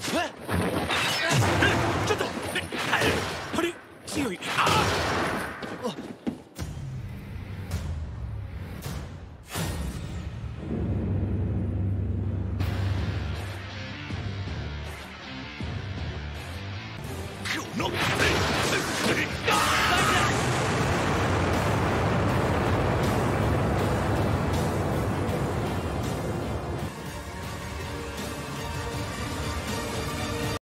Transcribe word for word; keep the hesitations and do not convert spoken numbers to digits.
ちょっとあれ強い。ああこの